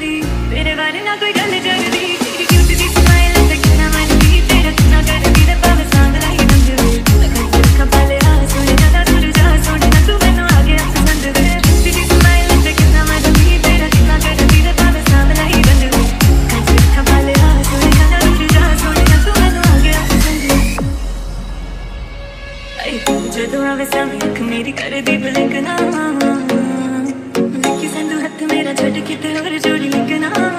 करदी तेरे बारे ना कोई गल करदी तेरी क्यूट दी स्माइल ते कितना मनदी तेरा कितना करदी ते भावे सांग लाई मंगदी कपाले आ सोने ना दूर जा सोने ना तू मैनू आगे पसंद दे तेरी स्माइल ते कितना मनदी तेरा कितना करदी ते भावे सांग लाई मंगदी कपाले आ सोने ना दूर जा सोने ना तू मैनू आगे पसंद दे जदों आवे सामने अख मेरी करदी ब्लिंक ना लेके संदू हथ मेरा छड़ के ते होर जोड़ी लिखना।